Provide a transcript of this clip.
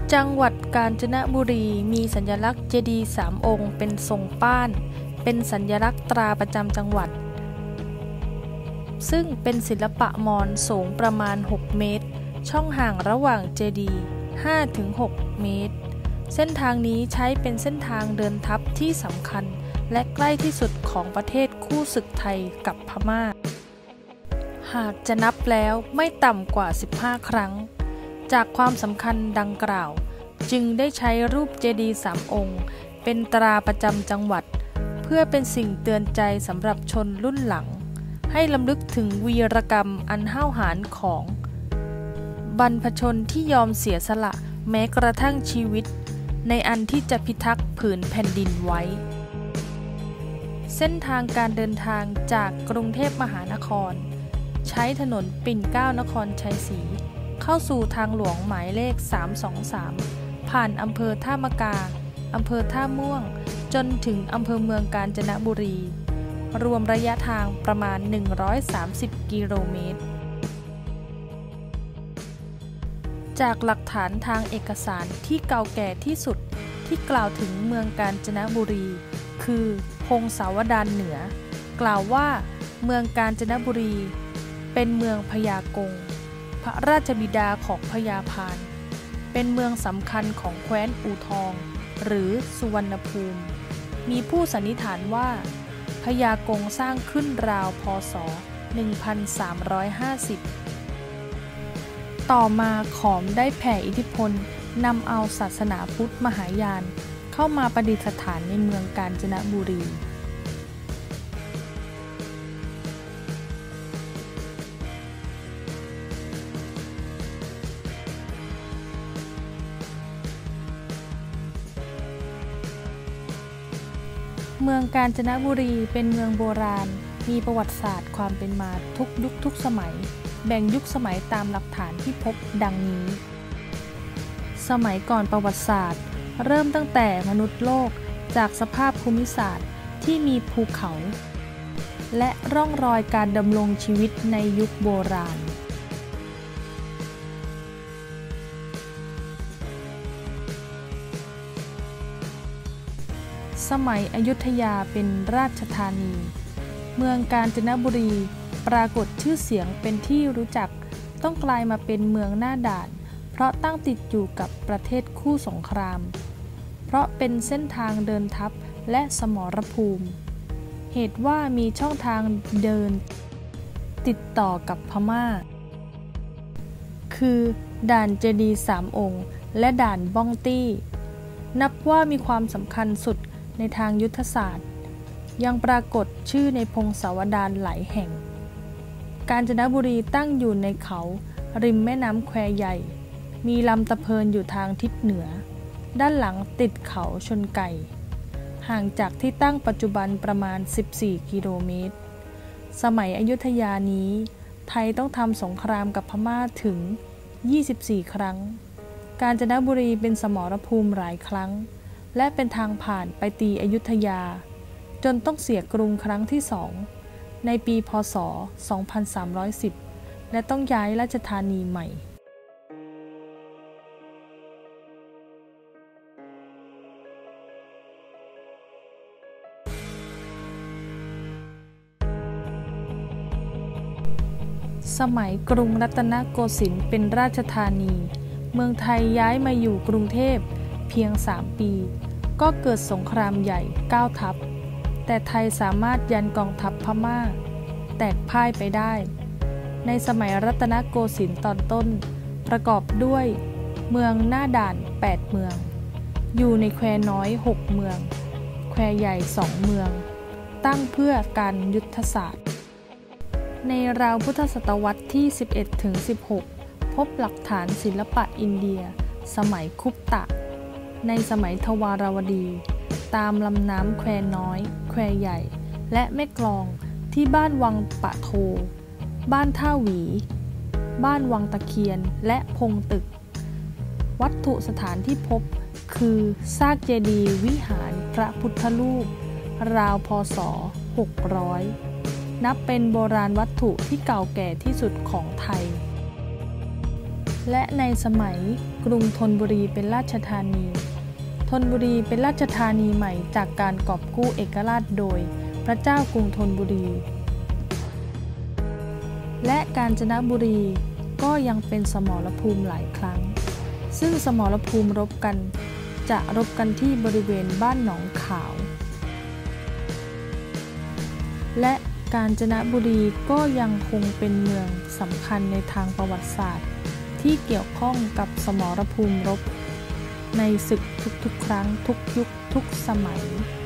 จังหวัดกาญจนบุรีมีสัญลักษณ์เจดีย์3 องค์เป็นทรงป้านเป็นสัญลักษณ์ตราประจำจังหวัดซึ่งเป็นศิลปะมอญสูงประมาณ6 เมตรช่องห่างระหว่างเจดีย์ 5-6 เมตรเส้นทางนี้ใช้เป็นเส้นทางเดินทัพที่สำคัญและใกล้ที่สุดของประเทศคู่ศึกไทยกับพม่าหากจะนับแล้วไม่ต่ำกว่า15 ครั้งจากความสำคัญดังกล่าวจึงได้ใช้รูปเจดีย์3 องค์เป็นตราประจำจังหวัดเพื่อเป็นสิ่งเตือนใจสำหรับชนรุ่นหลังให้รำลึกถึงวีรกรรมอันห้าวหาญของบรรพชนที่ยอมเสียสละแม้กระทั่งชีวิตในอันที่จะพิทักษ์ผืนแผ่นดินไว้เส้นทางการเดินทางจากกรุงเทพมหานครใช้ถนนปิ่นเกล้านครชัยศรีเข้าสู่ทางหลวงหมายเลข323ผ่านอำเภอท่ามะกาอำเภอท่าม่วงจนถึงอำเภอเมืองกาญจนบุรีรวมระยะทางประมาณ130 กิโลเมตรจากหลักฐานทางเอกสารที่เก่าแก่ที่สุดที่กล่าวถึงเมืองกาญจนบุรีคือพงศาวดารเหนือกล่าวว่าเมืองกาญจนบุรีเป็นเมืองพญากงพระราชบิดาของพญาพานเป็นเมืองสำคัญของแคว้นอู่ทองหรือสุวรรณภูมิมีผู้สันนิษฐานว่าพญากงสร้างขึ้นราวพ.ศ. 1350ต่อมาขอมได้แผ่อิทธิพลนำเอาศาสนาพุทธมหายานเข้ามาประดิษฐานในเมืองกาญจนบุรีเมืองกาญจนบุรีเป็นเมืองโบราณมีประวัติศาสตร์ความเป็นมาทุกยุคทุกสมัยแบ่งยุคสมัยตามหลักฐานที่พบดังนี้สมัยก่อนประวัติศาสตร์เริ่มตั้งแต่มนุษย์โลกจากสภาพภูมิศาสตร์ที่มีภูเขาและร่องรอยการดำรงชีวิตในยุคโบราณสมัยอยุธยาเป็นราชธานีเมืองกาญจนบุรีปรากฏชื่อเสียงเป็นที่รู้จักต้องกลายมาเป็นเมืองหน้าด่านเพราะตั้งติดอยู่กับประเทศคู่สงครามเพราะเป็นเส้นทางเดินทัพและสมรภูมิเหตุว่ามีช่องทางเดินติดต่อกับพม่าคือด่านเจดีย์3 องค์และด่านบ้องตี้นับว่ามีความสำคัญสุดในทางยุทธศาสตร์ยังปรากฏชื่อในพงศาวดารหลายแห่งกาญจนบุรีตั้งอยู่ในเขาริมแม่น้ำแควใหญ่มีลำตะเพินอยู่ทางทิศเหนือด้านหลังติดเขาชนไก่ห่างจากที่ตั้งปัจจุบันประมาณ14 กิโลเมตรสมัยอยุธยานี้ไทยต้องทำสงครามกับพม่าถึง24 ครั้งกาญจนบุรีเป็นสมรภูมิหลายครั้งและเป็นทางผ่านไปตีอยุธยาจนต้องเสียกรุงครั้งที่2ในปีพ.ศ. 2310และต้องย้ายราชธานีใหม่สมัยกรุงรัตนโกสินทร์เป็นราชธานีเมืองไทยย้ายมาอยู่กรุงเทพเพียง3 ปีก็เกิดสงครามใหญ่9 ทัพแต่ไทยสามารถยันกองทัพพม่าแตกพ่ายไปได้ในสมัยรัตนโกสินทร์ตอนต้นประกอบด้วยเมืองหน้าด่าน8 เมืองอยู่ในแควน้อย6 เมืองแควใหญ่2 เมืองตั้งเพื่อการยุทธศาสตร์ในราวพุทธศตวรรษที่ 11-16 พบหลักฐานศิลปะอินเดียสมัยคุปตะในสมัยทวารวดีตามลำน้ำแควน้อยแควใหญ่และแม่กลองที่บ้านวังปะโทบ้านท่าหวีบ้านวังตะเคียนและพงตึกวัตถุสถานที่พบคือซากเจดีย์วิหารพระพุทธรูปราวพ.ศ. 600นับเป็นโบราณวัตถุที่เก่าแก่ที่สุดของไทยและในสมัยกรุงธนบุรีเป็นราชธานีธนบุรีเป็นราชธานีใหม่จากการกอบกู้เอกราชโดยพระเจ้ากรุงธนบุรีและกาญจนบุรีก็ยังเป็นสมรภูมิหลายครั้งซึ่งสมรภูมิรบกันที่บริเวณบ้านหนองขาวและกาญจนบุรีก็ยังคงเป็นเมืองสำคัญในทางประวัติศาสตร์ที่เกี่ยวข้องกับสมรภูมิรบในศึกทุกๆครั้งทุกยุคทุกสมัย